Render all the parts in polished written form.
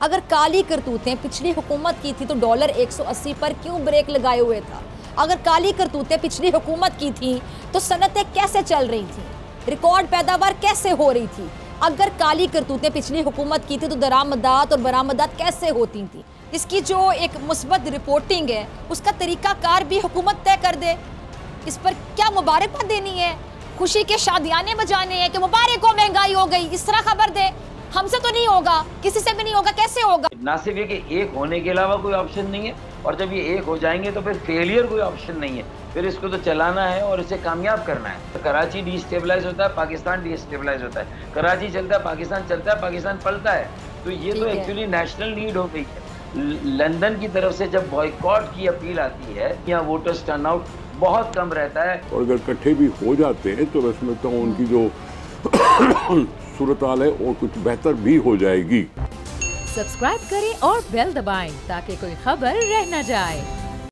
अगर काली करतूतें पिछली हुकूमत की थी तो डॉलर 180 पर क्यों ब्रेक लगाए हुए था? अगर काली करतूतें पिछली हुकूमत की थी तो सनतें कैसे चल रही थी? रिकॉर्ड पैदावार कैसे हो रही थी? अगर काली करतूतें पिछली हुकूमत की थी तो दरामदात और बरामदात कैसे होती थी? इसकी जो एक मुस्बत रिपोर्टिंग है उसका तरीकाकार भी हुकूमत तय कर दे। इस पर क्या मुबारकबाद देनी है, खुशी के शादियाने बजाने हैं कि मुबारक हो महंगाई हो गई, इस तरह खबर दे? हमसे तो नहीं होगा, किसी से भी नहीं होगा, कैसे होगा? ना सिर्फ ये कि एक होने के अलावा कोई ऑप्शन नहीं है, और जब ये एक हो जाएंगे तो फिर फेलियर कोई ऑप्शन नहीं है, फिर इसको तो चलाना है और इसे कामयाब करना है। तो कराची डिस्टेबलाइज होता है, पाकिस्तान डिस्टेबलाइज होता है। कराची चलता है, पाकिस्तान चलता है, पाकिस्तान पलता है। तो ये तो एक्चुअली नेशनल नीड हो गई है। लंदन की तरफ से जब बॉयकॉट की अपील आती है, यहाँ वोटर्स टर्नआउट बहुत कम रहता है। और अगर इकट्ठे भी हो जाते हैं तो मैं समझता हूँ उनकी जो सूरत हाल है और कुछ बेहतर भी हो जाएगी। सब्सक्राइब करें और बेल दबाएं ताकि कोई खबर रह न जाए।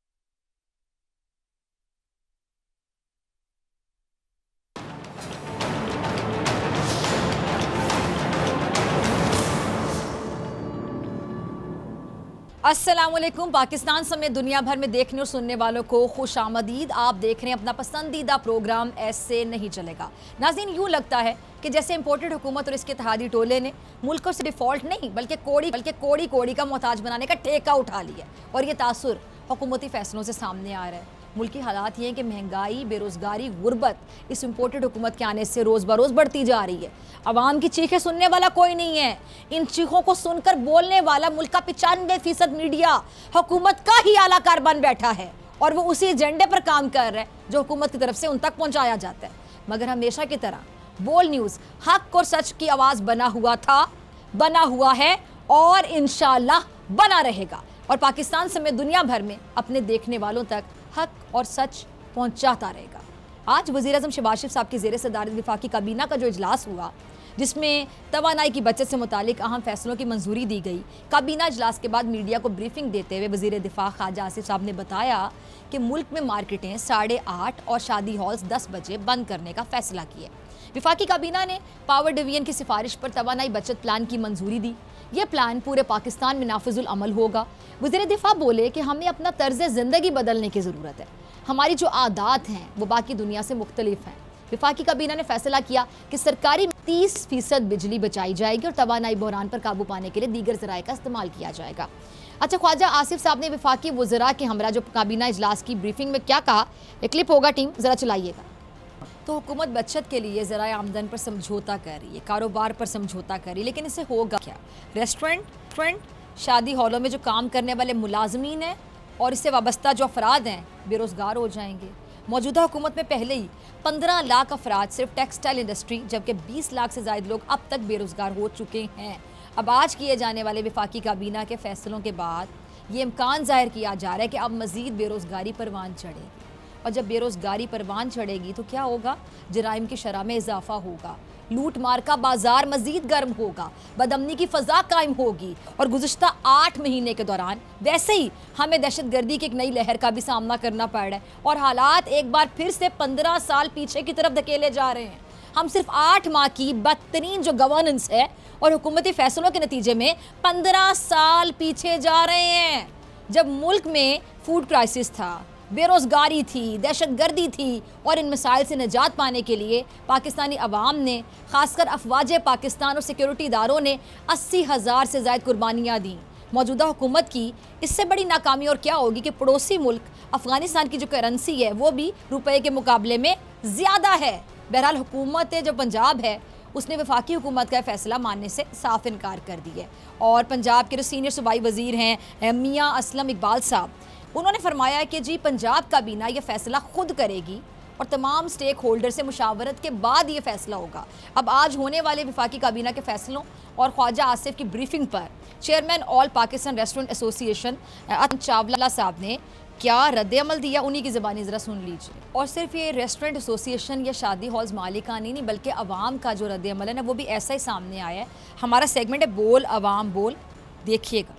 अस्सलामुअलैकुम। पाकिस्तान समेत दुनिया भर में देखने और सुनने वालों को खुश आमदीद। आप देख रहे हैं अपना पसंदीदा प्रोग्राम ऐसे नहीं चलेगा। नाज़रीन, यूँ लगता है कि जैसे इंपोर्टेड हुकूमत और इसके इत्तेहादी टोले ने मुल्क को सिर्फ डिफ़ॉल्ट नहीं बल्कि कोड़ी का मोहताज बनाने का ठेका उठा लिया, और ये तासुर हुकूमती फ़ैसलों से सामने आ रहा है। मुल्क की हालात ये हैं कि महंगाई, बेरोज़गारी, गुर्बत इस इम्पोर्टेड हुकूमत के आने से रोज़ बरोज़ बढ़ती जा रही है। आवाम की चीखें सुनने वाला कोई नहीं है। इन चीखों को सुनकर बोलने वाला मुल्क का 95% मीडिया हुकूमत का ही आलाकार बन बैठा है, और वो उसी एजेंडे पर काम कर रहा है जो हुकूमत की तरफ से उन तक पहुँचाया जाता है। मगर हमेशा की तरह बोल न्यूज़ हक और सच की आवाज़ बना हुआ था, बना हुआ है और इंशाअल्लाह बना रहेगा, और पाकिस्तान समेत दुनिया भर में अपने देखने वालों तक हक और सच पहुंचाता रहेगा। आज वज़ीर-ए-आज़म शहबाज शरीफ साहब की ज़ेर सदारत वफाकी काबीना का जो इजलास हुआ, जिसमें तवानाई की बचत से मुतालिक अहम फैसलों की मंजूरी दी गई। काबीना इजलास के बाद मीडिया को ब्रीफिंग देते हुए वज़ीर दिफा ख्वाजा आसिफ साहब ने बताया कि मुल्क में मार्केटें 8:30 और शादी हॉल्स 10 बजे बंद करने का फैसला किया। वफाकी काबीना ने पावर डिवीजन की सिफारिश पर तवानाई बचत प्लान की मंजूरी दी। यह प्लान पूरे पाकिस्तान में नाफिजुल अमल होगा। वज़ीर दिफा बोले कि हमें अपना तर्ज़ ज़िंदगी बदलने की ज़रूरत है। हमारी जो आदात हैं वो बाकी दुनिया से मुख्तलिफ हैं। वफाकी काबीना ने फैसला किया कि सरकारी 30% बिजली बचाई जाएगी और तवानाई बहरान पर काबू पाने के लिए दीगर ज़राए का इस्तेमाल किया जाएगा। अच्छा, ख्वाजा आसिफ साहब ने वफाकी वज़रा के हमरा जो काबीना इजलास की ब्रीफिंग में क्या कहा, एक क्लिप होगा, टीम ज़रा चलाइएगा। तो हुकूमत बचत के लिए ज़राए आमदन पर समझौता कर रही है, कारोबार पर समझौता कर रही है, लेकिन इससे होगा क्या? रेस्टोरेंट, शादी हॉलों में जो काम करने वाले मुलाजमीन हैं और इससे वाबस्ता जो अफराद हैं बेरोज़गार हो जाएंगे। मौजूदा हुकूमत में पहले ही 15 लाख अफराद सिर्फ टेक्सटाइल इंडस्ट्री, जबकि 20 लाख से ज़ायद लोग अब तक बेरोज़गार हो चुके हैं। अब आज किए जाने वाले वफाकी काबीना के फैसलों के बाद ये इम्कान ज़ाहिर किया जा रहा है कि अब मज़ीद बेरोज़गारी परवान चढ़ेगी, और जब बेरोज़गारी परवान चढ़ेगी तो क्या होगा? जराइम की शरह में इजाफा होगा, लूट मार का बाजार मजीद गर्म होगा, बदअमनी की फ़ज़ा कायम होगी, और गुज़िश्ता 8 महीने के दौरान वैसे ही हमें दहशतगर्दी की एक नई लहर का भी सामना करना पड़ रहा है, और हालात एक बार फिर से 15 साल पीछे की तरफ धकेले जा रहे हैं। हम सिर्फ 8 माह की बदतरीन जो गवर्नेंस है और हुकूमती फ़ैसलों के नतीजे में 15 साल पीछे जा रहे हैं, जब मुल्क में फूड क्राइसिस था, बेरोज़गारी थी, दहशतगर्दी थी, और इन मसाइल से निजात पाने के लिए पाकिस्तानी अवाम ने, ख़ासकर अफवाज पाकिस्तान और सिक्योरिटी इदारों ने 80,000 से ज़ायद कुर्बानियाँ दी। मौजूदा हुकूमत की इससे बड़ी नाकामी और क्या होगी कि पड़ोसी मुल्क अफ़गानिस्तान की जो करेंसी है वो भी रुपये के मुकाबले में ज़्यादा है। बहरहाल हुकूमत जो पंजाब है उसने वफाकी हुकूमत का फ़ैसला मानने से साफ इनकार कर दिया है, और पंजाब के जो सीनियर सूबाई वज़ीर हैं मियाँ असलम इकबाल साहब, उन्होंने फरमाया कि जी पंजाब काबीना ये फ़ैसला खुद करेगी और तमाम स्टेक होल्डर से मुशावरत के बाद ये फ़ैसला होगा। अब आज होने वाले वफाकी काबीना के फ़ैसलों और ख्वाजा आसिफ की ब्रीफिंग पर chairman all Pakistan restaurant association Chawla साहब ने क्या रद्द-ए-अमल दिया, उन्हीं की ज़बानी ज़रा सुन लीजिए। और सिर्फ ये रेस्टोरेंट एसोसिएशन या शादी हॉल्स मालिकानी नहीं बल्कि अवाम का जो रद्द-ए-अमल है ना वो भी ऐसा ही सामने आया है। हमारा सेगमेंट है बोल अवाम बोल, देखिएगा।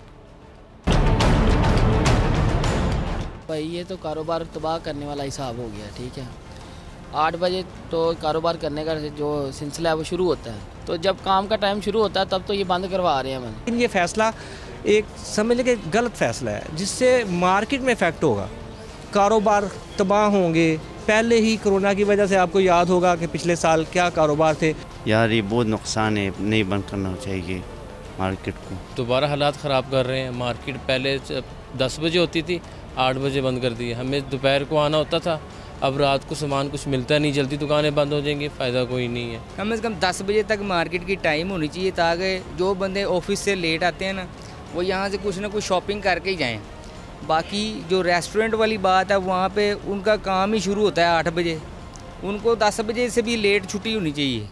भाई ये तो कारोबार तबाह करने वाला हिसाब हो गया, ठीक है। 8 बजे तो कारोबार करने का जो सिलसिला है वो शुरू होता है, तो जब काम का टाइम शुरू होता है तब तो ये बंद करवा रहे हैं मैंने। लेकिन ये फैसला एक समझ लें कि गलत फैसला है, जिससे मार्केट में इफेक्ट होगा, कारोबार तबाह होंगे। पहले ही कोरोना की वजह से आपको याद होगा कि पिछले साल क्या कारोबार थे। यार ये बहुत नुकसान है, नहीं बंद करना चाहिए मार्केट को। दोबारा हालात ख़राब कर रहे हैं। मार्केट पहले 10 बजे होती थी, 8 बजे बंद कर दी है। हमें दोपहर को आना होता था, अब रात को सामान कुछ मिलता नहीं, जल्दी दुकानें बंद हो जाएंगी, फ़ायदा कोई नहीं है। कम से कम 10 बजे तक मार्केट की टाइम होनी चाहिए, ताकि जो बंदे ऑफिस से लेट आते हैं ना, वो यहाँ से कुछ ना कुछ शॉपिंग करके ही जाएँ। बाकी जो रेस्टोरेंट वाली बात है, वहाँ पे उनका काम ही शुरू होता है 8 बजे, उनको 10 बजे से भी लेट छुट्टी होनी चाहिए।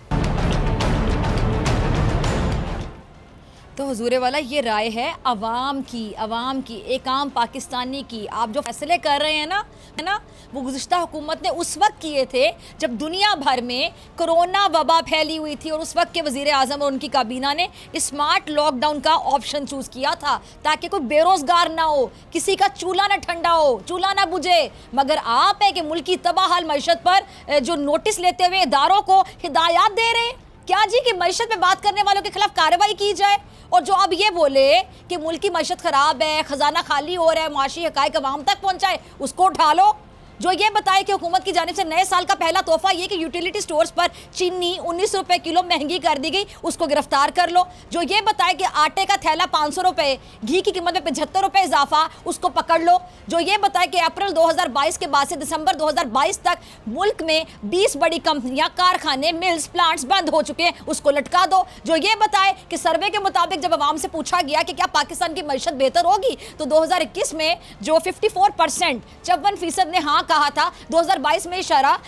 तो हुजूरे वाला ये राय है अवाम की एक आम पाकिस्तानी की। आप जो फैसले कर रहे हैं ना, है ना, वो गुज़िश्ता हुकूमत ने उस वक्त किए थे जब दुनिया भर में कोरोना वबा फैली हुई थी, और उस वक्त के वज़ीर आज़म और उनकी काबीना ने स्मार्ट लॉकडाउन का ऑप्शन चूज़ किया था, ताकि कोई बेरोज़गार ना हो, किसी का चूल्हा ना ठंडा हो, चूल्हा ना बुझे। मगर आप है कि मुल्क की तबाहाल मईशत पर जो नोटिस लेते हुए इदारों को हिदायत दे रहे हैं क्या जी कि मईशत में बात करने वालों के खिलाफ कार्रवाई की जाए। और जो अब ये बोले कि मुल्क की मईशत ख़राब है, ख़जाना खाली हो रहा है, मुआशी हक़ाइक़ अवाम तक पहुँचाए, उसको उठा लो। जो ये बताए कि हुकूमत की जानिब से नए साल का पहला तोहफा ये कि यूटिलिटी स्टोर्स पर चीनी 19 रुपये किलो महंगी कर दी गई, उसको गिरफ्तार कर लो। जो ये बताए कि आटे का थैला 500 रुपये, घी की कीमत में 75 रुपये इजाफा, उसको पकड़ लो। जो ये बताए कि अप्रैल 2022 के बाद से दिसंबर 2022 तक मुल्क में 20 बड़ी कंपनियां, कारखाने, मिल्स, प्लांट्स बंद हो चुके हैं, उसको लटका दो। जो ये बताए कि सर्वे के मुताबिक जब आवाम से पूछा गया कि क्या पाकिस्तान की मईशत बेहतर होगी, तो 2021 में जो 54%, 54% ने हाँ कहा था, 2022 में शरह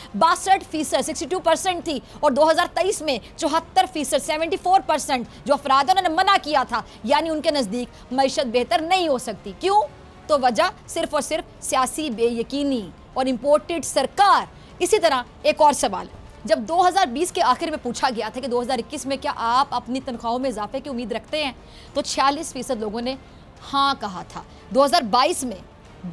62% 62% थी, और 2023 में 74% 74% जो अफराद उन्होंने मना किया था, यानी उनके नज़दीक मईशत बेहतर नहीं हो सकती। क्यों? तो वजह सिर्फ और सिर्फ सियासी बेयकीनी और इम्पोर्टेड सरकार। इसी तरह एक और सवाल, जब 2020 के आखिर में पूछा गया था कि 2021 में क्या आप अपनी तनख्वाहों में इजाफे की उम्मीद रखते हैं, तो 46% लोगों ने हाँ कहा था। 2022 में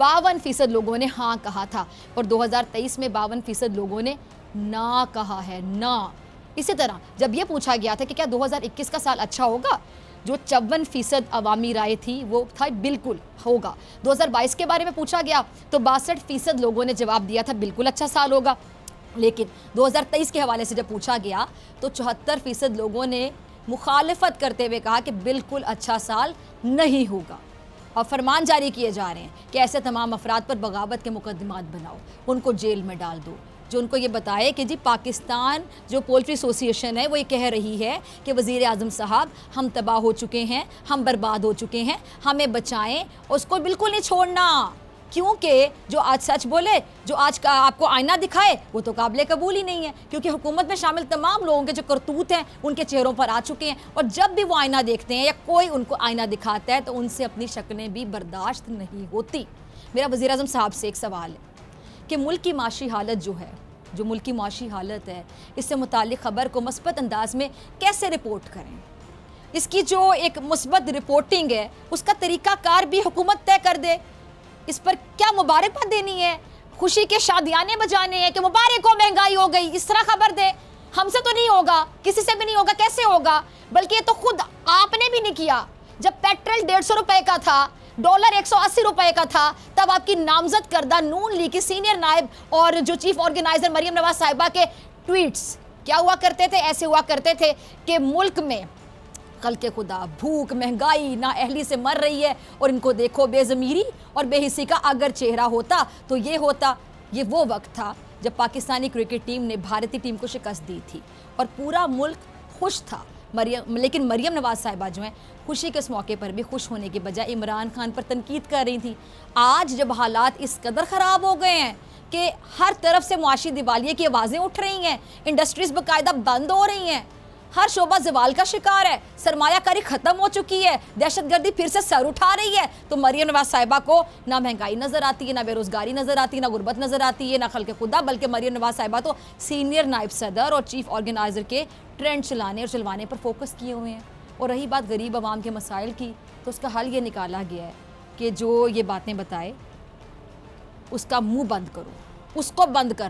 52% लोगों ने हाँ कहा था, और 2023 में 52% लोगों ने ना कहा है, ना। इसी तरह जब ये पूछा गया था कि क्या 2021 का साल अच्छा होगा, जो 54% अवामी राय थी वो था बिल्कुल होगा। 2022 के बारे में पूछा गया तो 62% लोगों ने जवाब दिया था बिल्कुल अच्छा साल होगा। लेकिन 2023 के हवाले से जब पूछा गया तो 74% लोगों ने मुखालफत करते हुए कहा कि बिल्कुल अच्छा साल नहीं होगा। और फरमान जारी किए जा रहे हैं कि ऐसे तमाम अफराद पर बगावत के मुकदमात बनाओ, उनको जेल में डाल दो। जो उनको ये बताए कि जी पाकिस्तान जो पोल्ट्री एसोसिएशन है वो ये कह रही है कि वज़ीर आज़म साहब हम तबाह हो चुके हैं, हम बर्बाद हो चुके हैं, हमें बचाएं, उसको बिल्कुल नहीं छोड़ना। क्योंकि जो आज सच बोले, जो आज का आपको आईना दिखाए, वो तो काबिल कबूल ही नहीं है, क्योंकि हुकूमत में शामिल तमाम लोगों के जो करतूत हैं उनके चेहरों पर आ चुके हैं। और जब भी वो आईना देखते हैं या कोई उनको आईना दिखाता है तो उनसे अपनी शक्लें भी बर्दाश्त नहीं होती। मेरा वज़ीर आज़म साहब से एक सवाल है कि मुल्क की माशी हालत जो मुल्क की माशी हालत है, इससे मुताल्लिक़ ख़बर को मुस्बत अंदाज में कैसे रिपोर्ट करें। इसकी जो एक मुस्बत रिपोर्टिंग है उसका तरीक़ाकार भी हुकूमत तय कर दे। इस पर क्या मुबारकबाद देनी है, खुशी के शादियाने बजाने हैं कि मुबारक हो महंगाई हो गई, इस तरह खबर दे। हमसे तो नहीं होगा, किसी से भी नहीं होगा, कैसे होगा? बल्कि ये तो खुद आपने भी नहीं किया। जब पेट्रोल 150 रुपए का था, डॉलर 180 रुपए का था, तब आपकी नामजद करदा नून लीग की सीनियर नायब और जो चीफ ऑर्गेनाइजर मरियम नवाज साहिबा के ट्वीट्स क्या हुआ करते थे? ऐसे हुआ करते थे कि मुल्क में खल्के खुदा भूख, महंगाई, नाअहली से मर रही है, और इनको देखो बेज़मीरी और बेहिसी का अगर चेहरा होता तो ये होता। ये वो वक्त था जब पाकिस्तानी क्रिकेट टीम ने भारतीय टीम को शिकस्त दी थी और पूरा मुल्क खुश था। लेकिन मरियम नवाज साहिबा जो हैं खुशी के इस मौके पर भी खुश होने के बजाय इमरान खान पर तनकीद कर रही थी। आज जब हालात इस कदर ख़राब हो गए हैं कि हर तरफ से मुआशी दिवालिये की आवाज़ें उठ रही हैं, इंडस्ट्रीज़ बाकायदा बंद हो रही हैं, हर शोबा जवाल का शिकार है, सरमायाकारी ख़त्म हो चुकी है, दहशतगर्दी फिर से सर उठा रही है, तो मरियम नवाज साहिबा को ना महंगाई नज़र आती है, ना बेरोज़गारी नज़र आती है, ना गुर्बत नज़र आती है, ना खल्के खुदा, बल्कि मरियम नवाज साहिबा तो सीनियर नायब सदर और चीफ ऑर्गेनाइज़र के ट्रेंड चलाने और चलवाने पर फोकस किए हुए हैं। और रही बात गरीब आवाम के मसाइल की, तो उसका हल ये निकाला गया है कि जो ये बातें बताए उसका मुँह बंद करो, उसको बंद कर दो।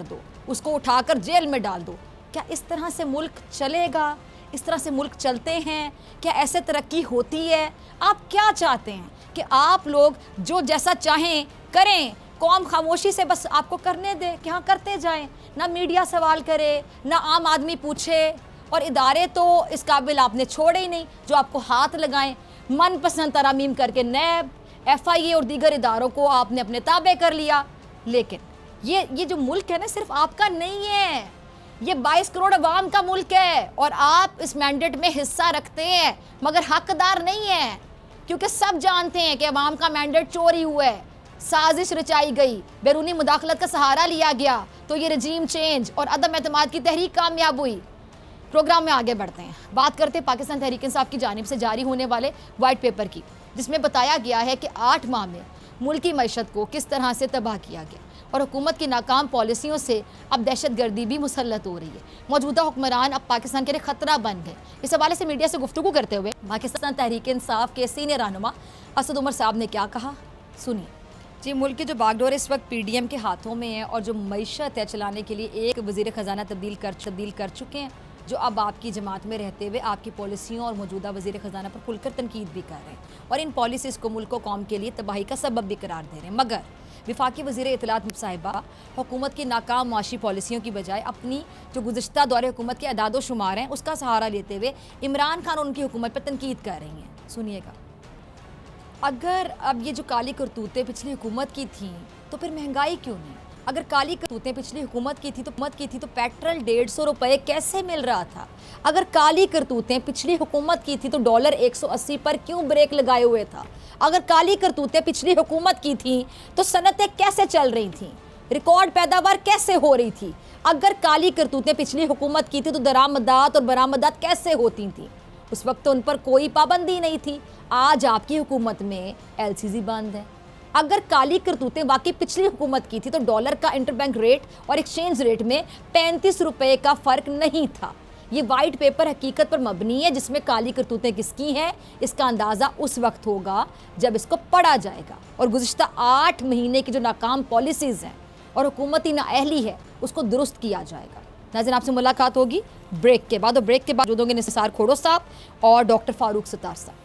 उसको उठाकर जेल में डाल दो। क्या इस तरह से मुल्क चलेगा? इस तरह से मुल्क चलते हैं? क्या ऐसे तरक्की होती है? आप क्या चाहते हैं कि आप लोग जो जैसा चाहें करें, कौम खामोशी से बस आपको करने दे कि हाँ करते जाएं, ना मीडिया सवाल करे, ना आम आदमी पूछे, और इदारे तो इस काबिल आपने छोड़े ही नहीं जो आपको हाथ लगाएं। मनपसंद तरामीम करके नैब, FIA और दीगर इदारों को आपने अपने ताबे कर लिया। लेकिन ये जो मुल्क है ना, सिर्फ आपका नहीं है, ये 22 करोड़ अवाम का मुल्क है, और आप इस मैंडेट में हिस्सा रखते हैं मगर हकदार नहीं है, क्योंकि सब जानते हैं कि अवाम का मैंडेट चोरी हुआ है, साजिश रचाई गई, बैरूनी मुदाखलत का सहारा लिया गया, तो ये रजीम चेंज और अदम एतमाद की तहरीक कामयाब हुई। प्रोग्राम में आगे बढ़ते हैं, बात करते हैं पाकिस्तान तहरीक इंसाफ की जानिब से जारी होने वाले वाइट पेपर की, जिसमें बताया गया है कि 8 माह में मुल्क की मैशत को किस तरह से तबाह किया गया और हुकूमत की नाकाम पॉलिसियों से अब दहशतगर्दी भी मुसल्लत हो रही है। मौजूदा हुक्मरान अब पाकिस्तान के लिए खतरा बन गए। इस हवाले से मीडिया से गुफ्तगू करते हुए पाकिस्तान तहरीक इंसाफ के सीनियर रहनुमा असद उमर साहब ने क्या कहा, सुनिए। जी, मुल्क की जो बागडोर इस वक्त PDM के हाथों में है और जो मैशत है चलाने के लिए एक वज़ीर ख़जाना तब्दील कर चुके हैं, जो अब आपकी जमात में रहते हुए आपकी पॉलिसियों और मौजूदा वज़ीर ख़जाना पर खुलकर तनकीद भी कर रहे हैं और इन पॉलिसीज़ को मुल्क कौम के लिए तबाही का सबब भी करार दे रहे हैं। मगर वफाकी वज़ीर इत्तलात साहिबा हुकूमत की नाकाम माशी पॉलिसियों की बजाय अपनी जो गुज़श्ता दौरे हुकूमत के अदाद शुमार हैं उसका सहारा लेते हुए इमरान खान उनकी हुकूमत पर तनकीद कर रही हैं। सुनिएगा, अगर अब ये जो काली करतूतें पिछली हुकूमत की थी तो फिर महंगाई क्यों नहीं? अगर काली करतूतें पिछली हुकूमत की थी तो पेट्रोल 150 रुपये कैसे मिल रहा था? अगर काली करतूतें पिछली हुकूमत की थी तो डॉलर 180 पर क्यों ब्रेक लगाए हुए था? अगर काली करतूतें पिछली हुकूमत की थी तो सनतें कैसे चल रही थी? रिकॉर्ड पैदावार कैसे हो रही थी? अगर काली करतूतें पिछली हुकूमत की थी तो दरामदात और बरामदात कैसे होती थी? उस वक्त तो उन पर कोई पाबंदी नहीं थी। आज आपकी हुकूमत में LCZ बंद है। अगर काली करतूतें वाकई पिछली हुकूमत की थी तो डॉलर का इंटरबैंक रेट और एक्सचेंज रेट में 35 रुपये का फ़र्क नहीं था। ये वाइट पेपर हकीकत पर मबनी है, जिसमें काली करतूतें किसकी हैं इसका अंदाज़ा उस वक्त होगा जब इसको पढ़ा जाएगा और गुज़िश्ता 8 महीने की जो नाकाम पॉलिसीज़ हैं और हुकूमती नाअहली है उसको दुरुस्त किया जाएगा। नाज़रीन, आपसे मुलाकात होगी ब्रेक के बाद, और ब्रेक के बाद मौजूद होंगे निसार खोड़ो साहब और डॉक्टर फारूक सत्तार साहब।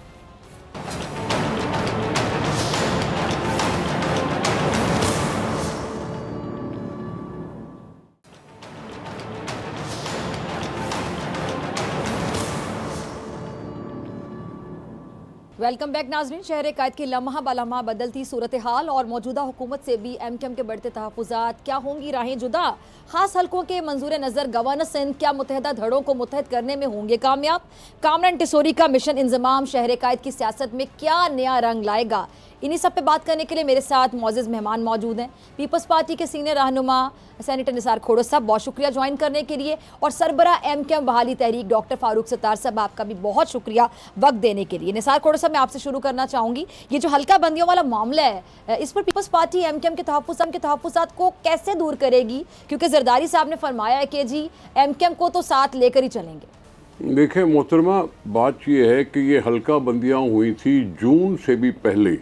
वेलकम बैक नाजरीन। शहर कायद की लम्हा बलम्हा बदलती सूरत हाल और मौजूदा हुकूमत से भी MKM के बढ़ते तहफ़्फ़ुज़ात, क्या होंगी राहें जुदा? ख़ास हल्कों के मंजूर नज़र गवर्नर सिंध क्या मुतहदा धड़ों को मुत्तहद करने में होंगे कामयाब? कामरान टिसोरी का मिशन इंज़माम शहर कायद की सियासत में क्या नया रंग लाएगा? इन्हीं सब पे बात करने के लिए मेरे साथ मौजूद मेहमान मौजूद हैं। पीपल्स पार्टी के सीनियर रहनुमा सेनेटर निसार खोड़ो साहब, बहुत शुक्रिया ज्वाइन करने के लिए, और सरबरा MKM बहाली तहरीक डॉक्टर फारूक सत्तार साहब, आपका भी बहुत शुक्रिया वक्त देने के लिए। निसार खोड़ो साहब, मैं आपसे शुरू करना चाहूँगी, ये जो हल्का बंदियों वाला मामला है इस पर पीपल्स पार्टी MKM के तहफ़्फ़ुज़ात को कैसे दूर करेगी? क्योंकि जरदारी साहब ने फरमाया है कि जी MKM को तो साथ लेकर ही चलेंगे। देखें मोहतरमा, बात यह है कि ये हल्का बंदियाँ हुई थी जून से भी पहले।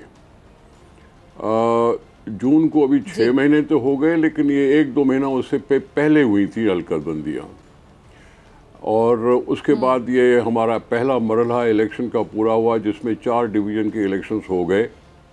जून को अभी 6 महीने तो हो गए, लेकिन ये 1-2 महीना उससे पहले हुई थी हल्का बंदियाँ, और उसके बाद ये हमारा पहला मरहला इलेक्शन का पूरा हुआ जिसमें 4 डिवीज़न के इलेक्शंस हो गए।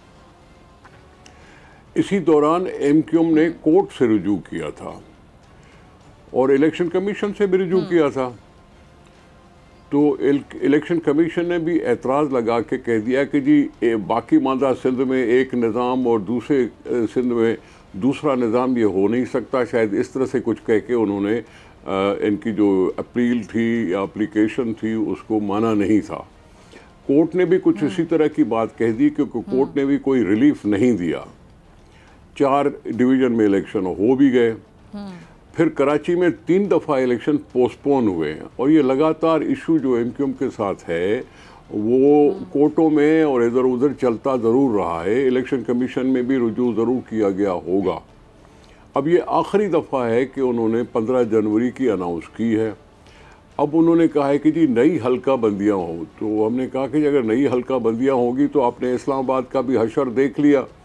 इसी दौरान MKM ने कोर्ट से रुजू किया था और इलेक्शन कमीशन से भी रुजू किया था, तो इलेक्शन कमीशन ने भी एतराज़ लगा के कह दिया कि जी बाकी मानदा सिंध में एक निज़ाम और दूसरे सिंध में दूसरा निज़ाम ये हो नहीं सकता। शायद इस तरह से कुछ कह के उन्होंने इनकी जो अपील थी या एप्लीकेशन थी उसको माना नहीं था। कोर्ट ने भी कुछ इसी तरह की बात कह दी, क्योंकि कोर्ट ने भी कोई रिलीफ नहीं दिया। 4 डिवीज़न में इलेक्शन हो भी गए, फिर कराची में 3 दफ़ा इलेक्शन पोस्टपोन हुए हैं, और ये लगातार इशू जो MKM के साथ है वो कोर्टों में और इधर उधर चलता ज़रूर रहा है। इलेक्शन कमीशन में भी रुजू ज़रूर किया गया होगा। अब ये आखिरी दफ़ा है कि उन्होंने 15 जनवरी की अनाउंस की है। अब उन्होंने कहा है कि जी नई हल्का बंदियाँ हो, तो हमने कहा कि अगर नई हल्का बंदियाँ होगी तो आपने इस्लामाबाद का भी हशर देख लिया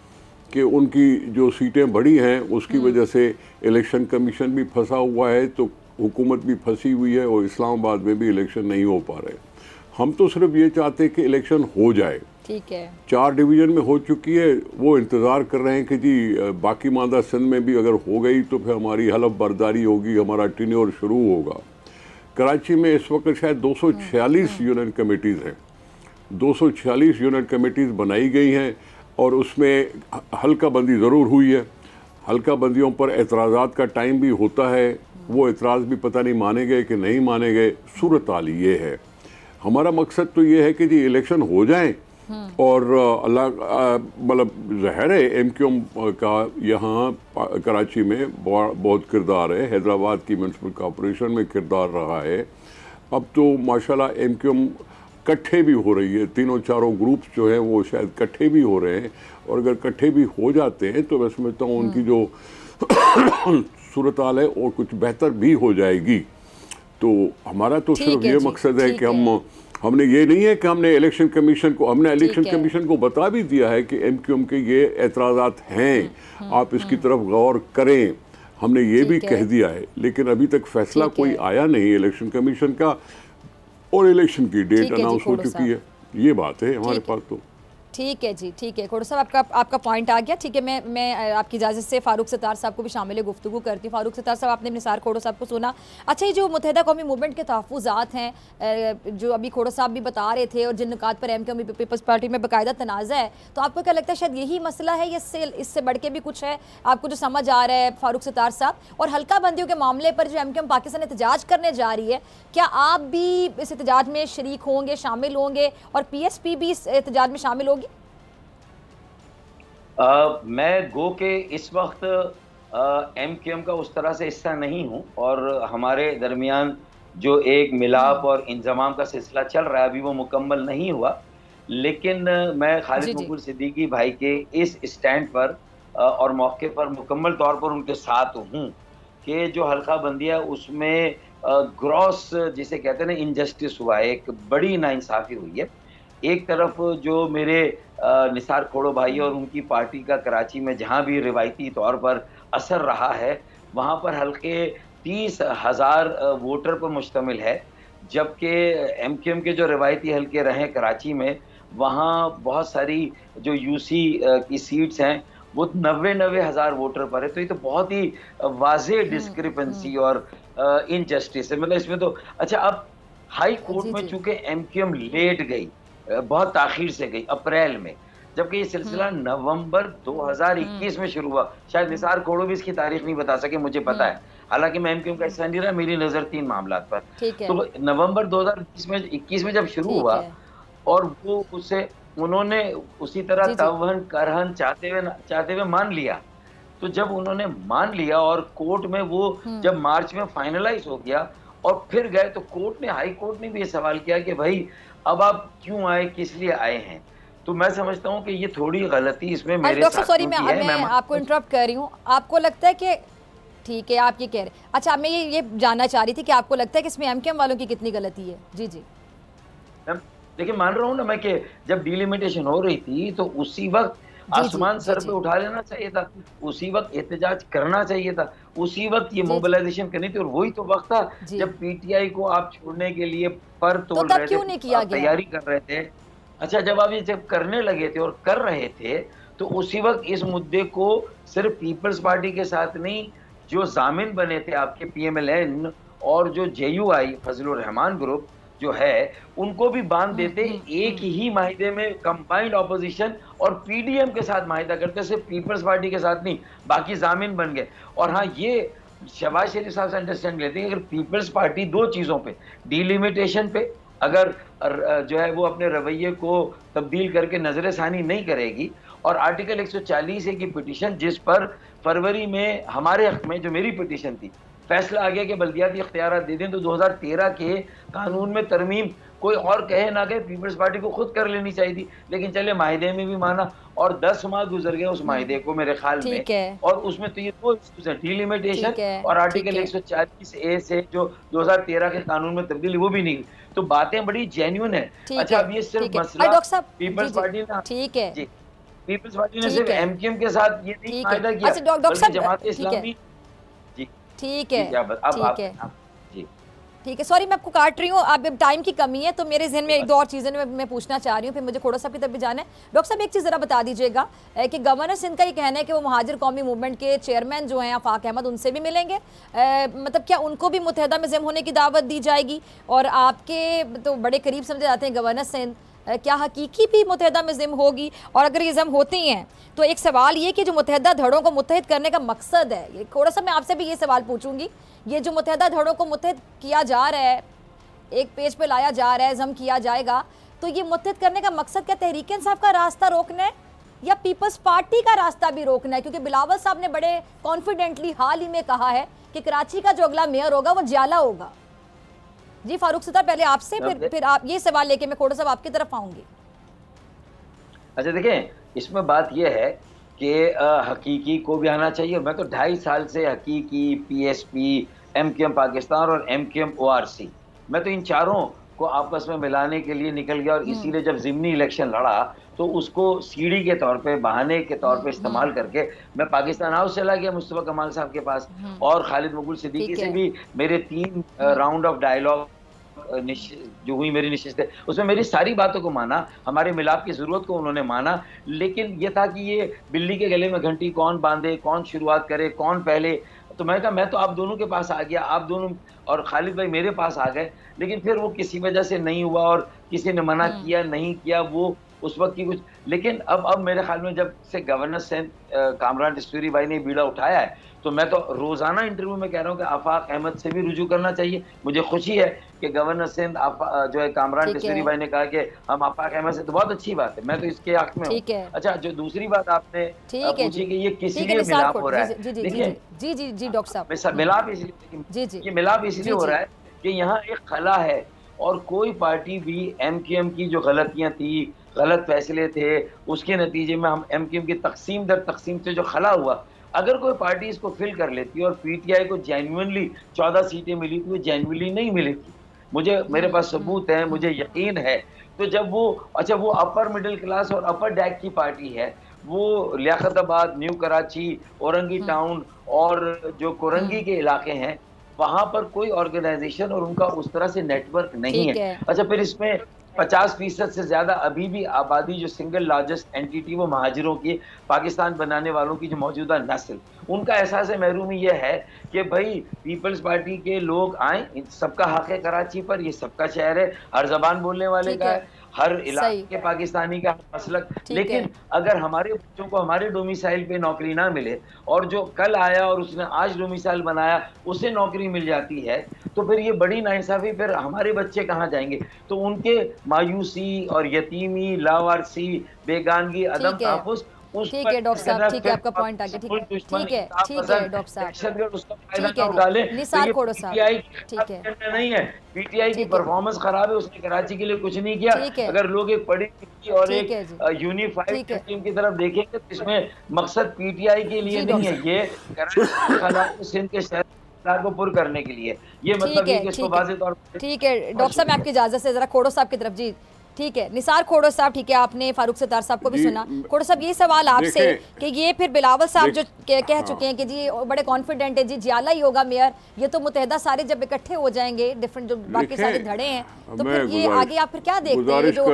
कि उनकी जो सीटें बढ़ी हैं उसकी वजह से इलेक्शन कमीशन भी फंसा हुआ है, तो हुकूमत भी फंसी हुई है और इस्लामाबाद में भी इलेक्शन नहीं हो पा रहे। हम तो सिर्फ ये चाहते हैं कि इलेक्शन हो जाए। ठीक है, 4 डिवीज़न में हो चुकी है, वो इंतज़ार कर रहे हैं कि जी बाकी मादा सिंध में भी अगर हो गई तो फिर हमारी हलफ बर्दारी होगी, हमारा टेन्योर शुरू होगा। कराची में इस वक्त शायद 246 यूनियन कमेटीज़ हैं, 246 यूनियन कमेटीज़ बनाई गई हैं और उसमें हल्का बंदी ज़रूर हुई है। हल्का बंदियों पर एतराज़ात का टाइम भी होता है, वो एतराज़ भी पता नहीं माने गए कि नहीं माने गए। सूरत हाल ये है। हमारा मकसद तो ये है कि जी इलेक्शन हो जाएं और अल्लाह मतलब ज़ाहिर है एमक्यूएम का यहाँ कराची में बहुत किरदार है, हैदराबाद की म्यूनसिपल कॉरपोरेशन में किरदार रहा है। अब तो माशाल्लाह एमक्यूएम इकट्ठे भी हो रही है, तीनों चारों ग्रुप्स जो हैं वो शायद इकट्ठे भी हो रहे हैं, और अगर इकट्ठे भी हो जाते हैं तो मैं समझता हूँ उनकी जो सूरत हाल है और कुछ बेहतर भी हो जाएगी। तो हमारा तो सिर्फ ये मकसद है कि हमने ये नहीं है कि हमने इलेक्शन कमीशन को बता भी दिया है कि एमक्यूएम के ये एतराज़ात हैं, आप इसकी तरफ गौर करें, हमने ये भी कह दिया है। लेकिन अभी तक फैसला कोई आया नहीं इलेक्शन कमीशन का, और इलेक्शन की डेट अनाउंस हो चुकी है। ये बात है हमारे पास। तो ठीक है जी, ठीक है खोड़ो साहब, आपका पॉइंट आ गया। ठीक है, मैं आपकी इजाज़त से फ़ारूक सत्तार साहब को भी शामिल गुफ्तगू करती हूँ। फ़ारूक सत्तार साहब, आपने निसार खोड़ो साहब को सुना। अच्छा, ये जो मुत्तहिदा कौमी मूवमेंट के तहफ़्फ़ुज़ात हैं जो अभी खोड़ो साहब भी बता रहे थे, और जिन नुकात पर एमक्यूएम पीपल्स पार्टी में बाकायदा तनाज़ा है, तो आपको क्या लगता है शायद यही मसला है या इससे बढ़ के भी कुछ है आपको जो समझ आ रहा है फ़ारूक सत्तार साहब? और हल्का बंदियों के मामले पर जो एमक्यूएम पाकिस्तान एहतजाज करने जा रही है, क्या आप भी इस एहतजाज में शरीक होंगे, शामिल होंगे, और PSP भी इस एहतजाज में शामिल होगी? मैं गो के इस वक्त एमक्यूएम का उस तरह से हिस्सा नहीं हूं, और हमारे दरमियान जो एक मिलाप और इंजमाम का सिलसिला चल रहा है अभी वो मुकम्मल नहीं हुआ। लेकिन मैं खालिद मुकुल सिद्दीकी भाई के इस स्टैंड पर और मौके पर मुकम्मल तौर पर उनके साथ हूँ कि जो हल्का बंदी है उसमें ग्रॉस जिसे कहते हैं ना इनजस्टिस हुआ है, एक बड़ी नाइंसाफ़ी हुई है। एक तरफ जो मेरे निसार खोड़ो भाई और उनकी पार्टी का कराची में जहाँ भी रिवायती तौर पर असर रहा है, वहाँ पर हल्के 30,000 वोटर पर मुश्तमिल है, जबकि एमक्यूएम के जो रिवायती हल्के रहे कराची में वहाँ बहुत सारी जो यूसी की सीट्स हैं वो 90,000 वोटर पर है। तो ये तो बहुत ही वाज़े डिस्क्रिपेंसी और इनजस्टिस है। मतलब इसमें तो अच्छा, अब हाई कोर्ट में चूँकि एमक्यूएम लेट गई, बहुत ताखीर से गई अप्रैल में, जबकि ये सिलसिला नवंबर 2021 में शुरू हुआ। शायद निसार खोड़ो भी इसकी तारीख नहीं बता सके, मुझे पता है, हालांकि मैं एमक्यूएम का हिस्सा नहीं रहा, मेरी नज़र 3 मामलात पर। तो नवंबर 2021 में जब शुरू हुआ और वो उससे उन्होंने उसी तरह तवहन करहन चाहते हुए मान लिया। तो जब उन्होंने मान लिया और कोर्ट में वो जब मार्च में फाइनलाइज हो गया और फिर गए, तो कोर्ट ने, हाई कोर्ट ने भी ये सवाल किया कि भाई अब आप क्यों आए, किस लिए आए हैं। तो मैं समझता हूँ कि ये थोड़ी गलती इसमें मेरे साथ सॉरी मैं आपको इंटरप्ट कर रही हूँ। आपको लगता है कि ठीक है आप ये कह रहे, अच्छा मैं ये जानना चाह रही थी कि आपको लगता है कि इसमें एमक्यूएम वालों की कितनी गलती है? जी जी, देखिए मान रहा हूँ ना मैं कि जब डिलिमिटेशन हो रही थी तो उसी वक्त आसमान सर पे उठा लेना चाहिए था, उसी वक्त एहतजाज करना चाहिए था, उसी वक्त ये मोबिलाइजेशन करनी थी। और वही तो वक्त था जब पीटीआई को आप छोड़ने के लिए पर तोड़ रहे थे, तैयारी कर रहे थे। अच्छा, जब आप ये जब करने लगे थे और कर रहे थे तो उसी वक्त इस मुद्दे को सिर्फ पीपल्स पार्टी के साथ नहीं, जो जामिन बने थे आपके PMLN और जो JUI फजलुर रहमान ग्रुप जो है, उनको भी बांध देते, एक ही माहिदे में कंबाइंड ऑपोजिशन और PDM के साथ माहिदा करते, सिर्फ पीपल्स पार्टी के साथ नहीं, बाकी जामिन बन गए। और हाँ, ये शहबाज शरीफ साहब से अंडरस्टैंड लेते हैं, अगर पीपल्स पार्टी 2 चीज़ों पे, डिलिमिटेशन पे अगर जो है वो अपने रवैये को तब्दील करके नजर सानी नहीं करेगी, और आर्टिकल 140 की पिटीशन जिस पर फरवरी में हमारे हक में जो मेरी पिटीशन थी फैसला आ गया कि बल्दियाती इख्तियारात दे दें, तो 2013 के कानून में तरमीम कोई और कहे ना कहे पीपल्स पार्टी को खुद कर लेनी चाहिए थी। लेकिन चले माहिदे में भी माना, और 10 माह गुजर गए उस माहिदे को मेरे ख्याल में, और उसमें तो ये 2 इश्यूज हैं, डिलिमिटेशन और आर्टिकल 140A से जो 2013 के कानून में तब्दीली, वो भी नहीं। तो बातें बड़ी जेन्युइन है। अच्छा, अब ये सिर्फ मसला पीपल्स पार्टी ना, ठीक है पीपल्स पार्टी ने सिर्फ एमक्यूएम के साथ ये नहीं फायदा किया, अच्छा डॉक्टर साहब, जमात इस्लामी। जी ठीक है, ठीक है जी, ठीक है। सॉरी मैं आपको काट रही हूँ, अब टाइम की कमी है तो मेरे जहन में एक दो और चीज़ें मैं पूछना चाह रही हूँ, फिर मुझे खोड़ा साहब की तरफ भी जाना है। डॉक्टर साहब एक चीज़ ज़रा बता दीजिएगा कि गवर्नर सिंध का ये कहना है कि वो महाजिर कौमी मूवमेंट के चेयरमैन जो हैं आफाक अहमद, उनसे भी मिलेंगे, मतलब क्या उनको भी मुत्तहदा में ज़िम होने की दावत दी जाएगी? और आपके तो बड़े करीब समझे जाते हैं गवर्नर सिंध, क्या हकीकी भी मुत्तहदा में ज़िम होगी? और अगर ये ज़िम होती हैं तो एक सवाल ये कि जो मुत्तहदा धड़ों को मुत्तहिद करने का मकसद है, ये थोड़ा सा मैं आपसे भी ये सवाल पूछूंगी, ये जो मुत्तहदा धड़ों को मुत्तहिद किया जा रहा है, एक पेज पे लाया जा रहा है, ज़म किया जाएगा, तो ये मुत्तहिद करने का मकसद क्या तहरीक इंसाफ का रास्ता रोकना है या पीपल्स पार्टी का रास्ता भी रोकना है? क्योंकि बिलावल साहब ने बड़े कॉन्फिडेंटली हाल ही में कहा है कि कराची का जो अगला मेयर होगा वो जियाला होगा। जी फारूक सत्तार, पहले आपसे, फिर आप ये सवाल लेके मैं खोड़ा साहब आपकी तरफ आऊंगी। अच्छा देखें, इसमें बात यह है कि हकीकी को भी आना चाहिए। मैं तो 2.5 साल से हकीकी, पीएसपी, एमक्यूएम पाकिस्तान और एमक्यूएम ओआरसी, मैं तो इन चारों को आपस में मिलाने के लिए निकल गया और इसीलिए जब ज़िमनी इलेक्शन लड़ा तो उसको सीढ़ी के तौर पे, बहाने के तौर पे इस्तेमाल करके मैं पाकिस्तान हाउस चला गया मुस्तफा कमाल साहब के पास, और खालिद मकबूल सिद्दीकी से भी मेरे 3 राउंड ऑफ डायलॉग जो हुई मेरी नशिस्त है, उसमें मेरी सारी बातों को माना, हमारे मिलाप की ज़रूरत को उन्होंने माना। लेकिन ये था कि ये बिल्ली के गले में घंटी कौन बांधे, कौन शुरुआत करे, कौन पहले। तो मैं कहा मैं तो आप दोनों के पास आ गया, आप दोनों और खालिद भाई मेरे पास आ गए, लेकिन फिर वो किसी वजह से नहीं हुआ और किसी ने मना किया, नहीं किया, वो उस वक्त की कुछ। लेकिन अब मेरे ख्याल में जब से गवर्नर सिंध कामरान दस्तूरी भाई ने बीड़ा उठाया है, तो मैं तो रोज़ाना इंटरव्यू में कह रहा हूँ कि आफाक अहमद से भी रुजू करना चाहिए। मुझे खुशी है कि गवर्नर सिंध जो है कामरान दस्तूरी भाई ने कहा कि हम आफाक अहमद से, तो बहुत अच्छी बात है, मैं तो इसके हक में हूँ। अच्छा, जो दूसरी बात आपने पूछी कि ये किस लिए मिलाप हो रहा है, देखिए जी डॉक्टर साहब, मिलाप इसलिए, ये मिलाप इसलिए हो रहा है कि यहाँ एक खला है और कोई पार्टी भी एमक्यूएम की जो गलतियाँ थी, गलत फैसले थे, उसके नतीजे में हम एमक्यूएम की तकसीम दर तकसीम से जो खला हुआ, अगर कोई पार्टी इसको फिल कर लेती और पीटीआई को जेन्युइनली 14 सीटें मिली थी, वो जेन्युइनली नहीं मिली थी, मेरे पास सबूत है, मुझे यकीन है। तो जब वो वो अपर मिडिल क्लास और अपर डैक की पार्टी है, वो लियाकताबाद, न्यू कराची, औरंगी टाउन और जो कोरंगी के इलाके हैं, वहाँ पर कोई ऑर्गेनाइजेशन और उनका उस तरह से नेटवर्क नहीं है। अच्छा, फिर इसमें 50% से ज़्यादा अभी भी आबादी जो सिंगल लार्जेस्ट एंटिटी वो महाजिरों की, पाकिस्तान बनाने वालों की जो मौजूदा नस्ल, उनका एहसास महरूमी ये है कि भाई पीपल्स पार्टी के लोग आए, सबका हक है कराची पर, ये सबका शहर है, हर जबान बोलने वाले का है, हर इलाके के पाकिस्तानी का मसलक। लेकिन अगर हमारे बच्चों को हमारे डोमिसाइल पे नौकरी ना मिले और जो कल आया और उसने आज डोमिसाइल बनाया उसे नौकरी मिल जाती है, तो फिर ये बड़ी नाइंसाफी, फिर हमारे बच्चे कहाँ जाएंगे? तो उनके मायूसी और यतीमी, लावारसी, बेगानगी, अदम तहफ़्फ़ुज़, ठीक है डॉक्टर साहब, ठीक है, आपका पॉइंट आ गया, ठीक है डॉक्टर साहब, ठीक है निसार खोड़ो साहब, ठीक है, नहीं है पीटीआई की परफॉर्मेंस खराब है, उसने कराची के लिए कुछ नहीं किया। अगर लोग एक पढ़ी लिखी और एक यूनिफाइड टीम की तरफ देखेंगे तो इसमें मकसद पीटीआई के लिए नहीं है, ये कराची सिंध के शहर को पुर करने के लिए, ये मतलब है कि इसको वाज़ेह तौर पर। ठीक है डॉक्टर साहब, मैं आपकी इजाजत से जरा खोड़ो साहब की तरफ, जी ठीक है निसार खोड़ो साहब, ठीक है, आपने फारूक सत्तार साहब को भी सुना। खोड़ो साहब, ये सवाल आपसे कि ये फिर बिलावल साहब जो कह चुके हैं कि जी बड़े कॉन्फिडेंट है, जी जियाला ही होगा मेयर, ये तो मुत्तहदा सारे जब इकट्ठे हो जाएंगे, डिफरेंट जो बाकी सारे धड़े हैं, तो फिर ये आगे आप फिर क्या देखते हैं?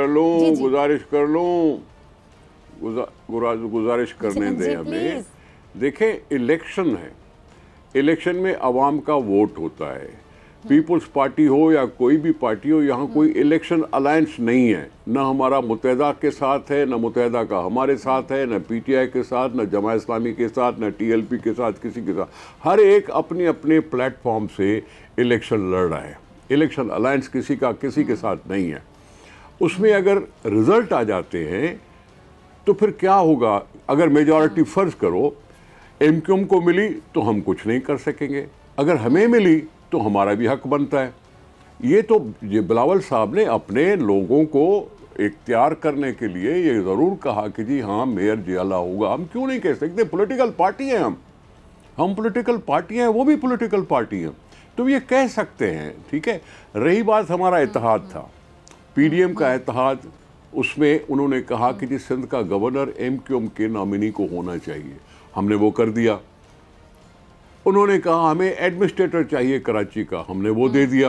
गुजारिश करने दें हमें। देखें, इलेक्शन है, इलेक्शन में अवाम का वोट होता है, पीपल्स पार्टी हो या कोई भी पार्टी हो, यहाँ कोई इलेक्शन अलायंस नहीं है, न हमारा मुत्तहदा के साथ है, न मुत्तहदा का हमारे साथ है, न पीटीआई के साथ, न जमात इस्लामी के साथ, न टीएलपी के साथ, किसी के साथ। हर एक अपने अपने प्लेटफॉर्म से इलेक्शन लड़ रहा है, इलेक्शन अलायंस किसी के साथ नहीं है। उसमें अगर रिजल्ट आ जाते हैं तो फिर क्या होगा? अगर मेजॉरिटी फ़र्ज़ करो एमक्यूएम को मिली तो हम कुछ नहीं कर सकेंगे, अगर हमें मिली तो हमारा भी हक बनता है। ये बिलावल साहब ने अपने लोगों को इख्तियार करने के लिए ये ज़रूर कहा कि जी हाँ मेयर जियाला होगा। हम क्यों नहीं कह सकते? पॉलिटिकल पार्टी हैं हम पॉलिटिकल पार्टी हैं, वो भी पॉलिटिकल पार्टी हैं, तो ये कह सकते हैं, ठीक है। रही बात हमारा इत्तेहाद था, पीडीएम का इत्तेहाद, उसमें उन्होंने कहा कि जी सिंध का गवर्नर MQM के नॉमिनी को होना चाहिए, हमने वो कर दिया। उन्होंने कहा हमें एडमिनिस्ट्रेटर चाहिए कराची का, हमने वो दे दिया।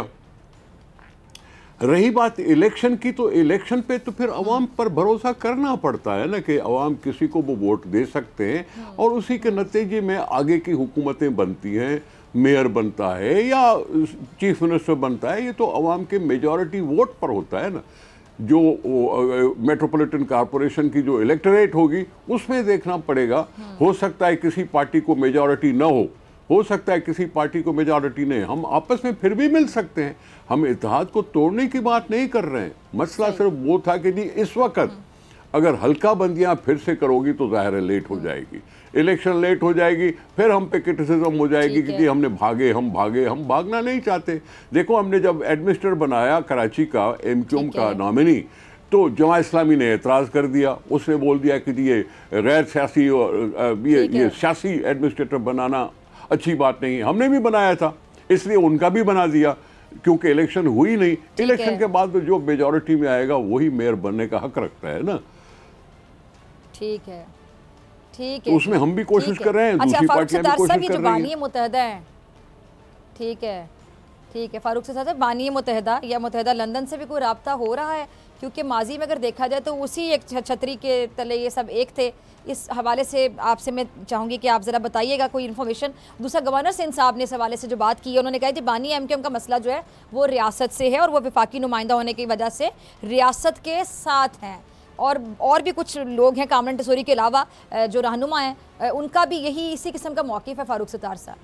रही बात इलेक्शन की, तो इलेक्शन पे तो फिर अवाम पर भरोसा करना पड़ता है ना कि अवाम किसी को वो वोट दे सकते हैं और उसी के नतीजे में आगे की हुकूमतें बनती हैं, मेयर बनता है या चीफ मिनिस्टर बनता है। ये तो अवाम के मेजॉरिटी वोट पर होता है ना। जो मेट्रोपॉलिटन कॉरपोरेशन की जो इलेक्टोरेट होगी उसमें देखना पड़ेगा। हो सकता है किसी पार्टी को मेजॉरिटी ना हो सकता है किसी पार्टी को मेजॉरिटी नहीं, हम आपस में फिर भी मिल सकते हैं। हम इत्तेहाद को तोड़ने की बात नहीं कर रहे हैं। मसला सिर्फ वो था कि जी इस वक्त अगर हल्का बंदियां फिर से करोगी तो ज़ाहिर है लेट हो जाएगी, इलेक्शन लेट हो जाएगी, फिर हम पे क्रिटिसिज्म हो जाएगी कि जी हमने भागे, हम भागना नहीं चाहते। देखो हमने जब एडमिनिस्ट्रेटर बनाया कराची का MQM का नॉमिनी, तो जमात इस्लामी ने एतराज़ कर दिया। उसने बोल दिया कि जी ये गैर सियासी और ये सियासी एडमिनिस्ट्रेटर बनाना अच्छी बात नहीं। हमने भी बनाया था, इसलिए उनका भी बना दिया, क्योंकि इलेक्शन हुई नहीं। इलेक्शन के बाद तो जो मेजॉरिटी में आएगा वही मेयर बनने का हक रखता है ना। ठीक है, ठीक है, तो उसमें हम भी कोशिश कर रहे हैं, दूसरी पार्टियां भी कोशिश कर रही हैं। मुत्तहदा है, ठीक है, ठीक है। फारूक साहब, बानी मुत्तहदा या मुत्तहदा लंदन से भी कोई राब्ता हो रहा है? क्योंकि माजी में अगर देखा जाए तो उसी एक छतरी के तले ये सब एक थे। इस हवाले से आपसे मैं चाहूँगी कि आप ज़रा बताइएगा कोई इन्फॉर्मेशन। दूसरा, गवर्नर सिंध साहब ने इस हवाले से जो बात की है, उन्होंने कहा कि बानी MQM का मसला जो है वो रियासत से है और वो वफाकी नुमाइंदा होने की वजह से रियासत के साथ हैं। और भी कुछ लोग हैं कामरान टसूरी के अलावा जो रहनुमा हैं, उनका भी यही इसी किस्म का मौक़िफ़ है। फारूक सत्तार साहब,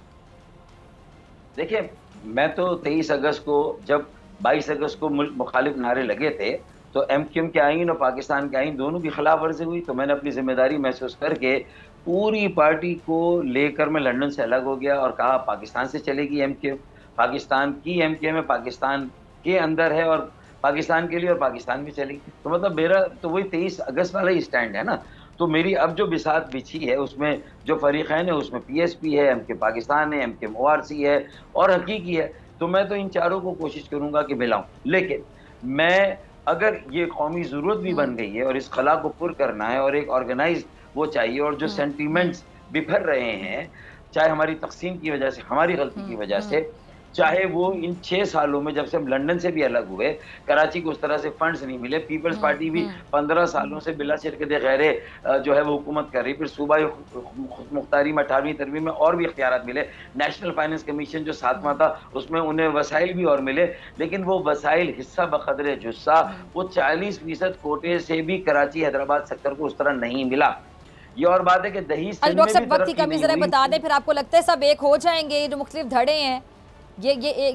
देखिए, मैं तो 23 अगस्त को, जब 22 अगस्त को मुल्क मुखालिफ नारे लगे थे, तो MQM के आइन और पाकिस्तान के आइन दोनों की खिलाफ वर्जी हुई। तो मैंने अपनी जिम्मेदारी महसूस करके पूरी पार्टी को लेकर मैं लंदन से अलग हो गया और कहा पाकिस्तान से चलेगी MQM। पाकिस्तान की MQM है, पाकिस्तान के अंदर है और पाकिस्तान के लिए और पाकिस्तान में चलेगी। तो मतलब मेरा तो वही 23 अगस्त वाला ही स्टैंड है ना। तो मेरी अब जो बिसात बिछी है उसमें जो फरीक़ैन है उसमें PSP है, MQM पाकिस्तान है, MQM ORC है और हकीकी है। तो मैं तो इन चारों को कोशिश करूँगा कि मिलाऊँ। लेकिन मैं, अगर ये कौमी ज़रूरत भी बन गई है और इस खला को पुर करना है और एक ऑर्गेनाइज वो चाहिए, और जो सेंटीमेंट्स बिखर रहे हैं, चाहे हमारी तकसीम की वजह से, हमारी गलती की वजह से, चाहे वो इन 6 सालों में जब से हम लंदन से भी अलग हुए, कराची को उस तरह से फंड्स नहीं मिले। पीपल्स पार्टी भी 15 सालों से बिला शिरकत गैरे जो है वो हुकूमत कर रही। फिर सूबाई मुख्तारी में 18वीं तरमीम में और भी इख्तियारात मिले। नेशनल फाइनेंस कमीशन जो 7वां था उसमें उन्हें वसाइल भी और मिले, लेकिन वो वसाइल हिस्सा बकदर जुस्सा, वो 40% कोटे से भी कराची हैदराबाद सेक्टर को उस तरह नहीं मिला। ये और बात है कि दही सिंध में भी वक्त की कमी जरा बता दें, फिर आपको लगता है सब एक हो जाएंगे? ये जो मुख्तलिफ धड़े हैं ये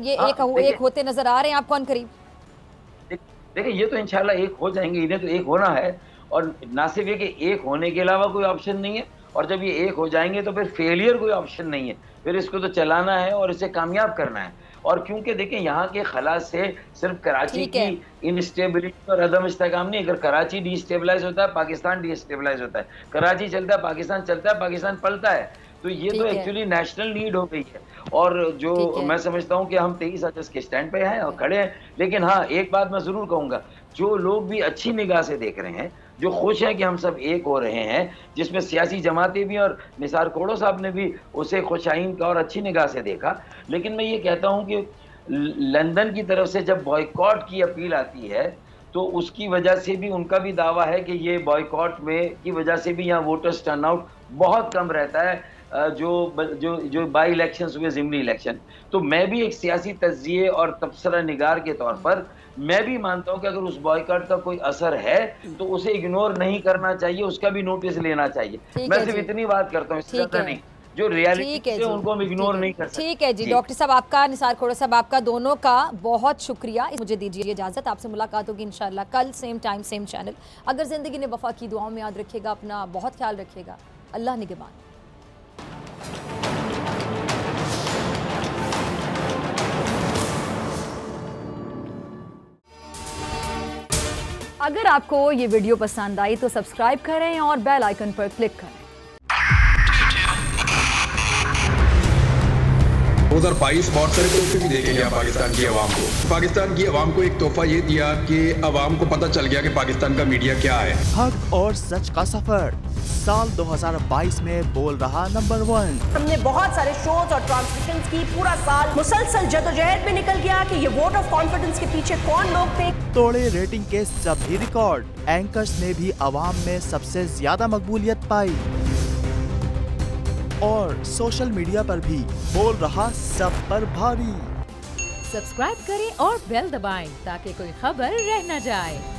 एक होते नजर आ रहे हैं आपको अनकरीब? देखिए, ये तो इंशाल्लाह एक हो जाएंगे, इन्हें तो एक होना है। और ना सिर्फ ये कि एक होने के अलावा कोई ऑप्शन नहीं है, और जब ये एक हो जाएंगे तो फिर फेलियर कोई ऑप्शन नहीं है। फिर इसको तो चलाना है और इसे कामयाब करना है। और क्योंकि देखें, यहाँ के खला से सिर्फ कराची की इनस्टेबिलिटी और अदम इस्तेकाम नहीं, अगर कराची डिस्टेबलाइज होता है पाकिस्तान डिस्टेबलाइज होता है, कराची चलता है पाकिस्तान चलता है, पाकिस्तान पलता है। तो ये तो एक्चुअली नेशनल नीड हो गई है। और जो मैं समझता हूँ कि हम 23 अगस्त के स्टैंड पे हैं और खड़े हैं। लेकिन हाँ, एक बात मैं ज़रूर कहूँगा, जो लोग भी अच्छी निगाह से देख रहे हैं, जो खुश हैं कि हम सब एक हो रहे हैं, जिसमें सियासी जमातें भी, और निसार कोड़ो साहब ने भी उसे खुशाइन का और अच्छी निगाह से देखा। लेकिन मैं ये कहता हूँ कि लंदन की तरफ से जब बॉयकॉट की अपील आती है तो उसकी वजह से भी उनका भी दावा है कि ये बॉयकॉट में की वजह से भी यहाँ वोटर्स टर्नआउट बहुत कम रहता है जो बाई इलेक्शंस हुए, ज़िमनी इलेक्शन। तो मैं भी एक सियासी तज्जिए और तबसरा निगार के तौर पर मैं भी मानता हूं कि अगर उस बॉयकॉट का कोई असर है तो उसे इग्नोर नहीं करना चाहिए, उसका भी नोटिस लेना चाहिए। मैं सिर्फ इतनी बात करता हूँ, इससे ज़्यादा नहीं। जो रियलिटी है उनको हम इग्नोर नहीं कर सकते। ठीक है जी। डॉक्टर साहब आपका, निसार खोड़ो साहब आपका, दोनों का बहुत शुक्रिया। मुझे दीजिए इजाज़त, आपसे मुलाकात होगी इंशाल्लाह कल सेम टाइम सेम चैनल। अगर ज़िंदगी ने वफा की, दुआओं में याद रखिएगा, अपना बहुत ख्याल रखिएगा। अल्लाह निगहबान। अगर आपको ये वीडियो पसंद आई तो सब्सक्राइब करें और बेल आइकन पर क्लिक करें। 2022 बहुत सारे तोहफे भी देके गया पाकिस्तान की आवाम को। पाकिस्तान की आवाम को एक तोहफा ये दिया कि आवाम को पता चल गया कि पाकिस्तान का मीडिया क्या है। हक और सच का सफर साल 2022 में बोल रहा नंबर 1। हमने बहुत सारे शोज और ट्रांसमिशंस की, पूरा साल मुसलसल जदोजहद में निकल गया कि ये वोट ऑफ कॉन्फिडेंस के पीछे कौन लोग थे। तोड़े रेटिंग के सभी रिकॉर्ड, एंकर्स ने भी अवाम में सबसे ज्यादा मकबूलियत पाई और सोशल मीडिया पर भी बोल रहा सब पर भारी। सब्सक्राइब करें और बेल दबाएं ताकि कोई खबर रह न जाए।